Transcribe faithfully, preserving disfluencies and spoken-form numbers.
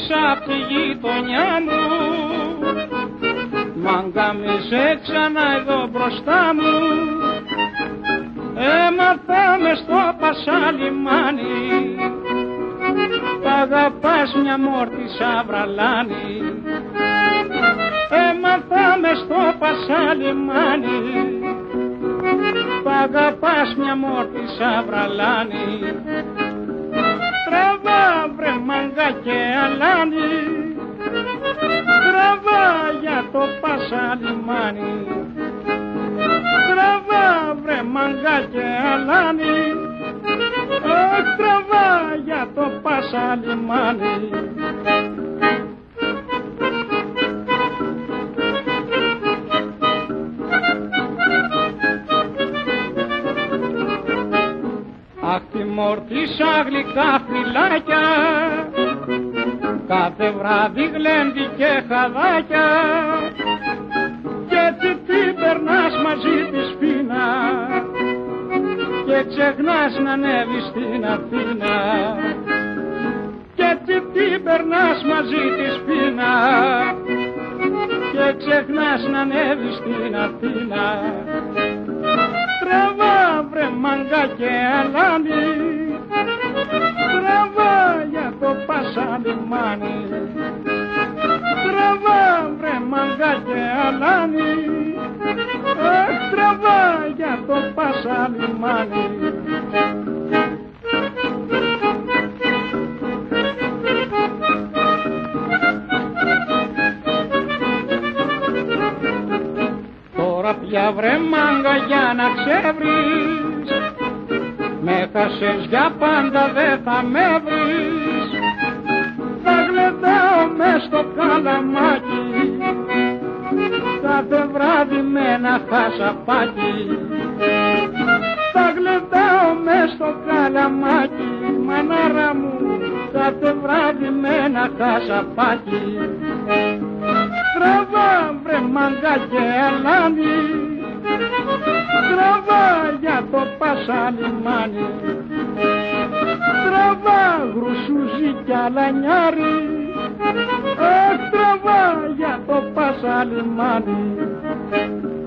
απ' τη γειτονιά μου, μάγκα μη σε ξανά εδώ μπροστά μου. Έμαθα μες στο Πασαλιμάνι, τ' αγαπάς μια μόρτισα βραλάνη. Έμαθα μες στο Πασαλιμάνι, τ' αγαπάς μια μόρτισα βραλάνη. Τραβά βρε μάγκα και αλάνι, τραβά για το Πασαλιμάνι. Τραβά βρε μάγκα και αλάνι, αχ, τραβά για το Πασαλιμάνι. Αχ, τη μόρτισα γλυκά φυλάκια, κάθε βράδυ γλέντι και χαδάκια, κι έτσι την περνάς μαζί της πείνα και ξεχνάς να ανέβεις στην Αθήνα. Κι έτσι την περνάς μαζί της πείνα και ξεχνάς να ανέβεις στην Αθήνα. Τραβά βρε μάγκα και αλάνι, τραβά για το Πασαλιμάνι. Τραβά βρε μάγκα και αλάνι, αχ, τραβά για το Πασαλιμάνι. Τώρα πια βρε μάγκα για να ξεβρεις, με χάσες για πάντα δε θα με βρεις. Θα γλεντάω μες στο καλαμάκι, κάθε βράδυ με ένα χασαπάκι. Θα γλεντάω μες στο καλαμάκι, μανάρα μου, κάθε βράδυ με ένα χασαπάκι. Τραβά βρε μάγκα και αλάνι, τραβά για το Πασαλιμάνι. Τραβά γρουσούζι κι αλανιάρι, αχ, τραβά για το Πασαλιμάνι.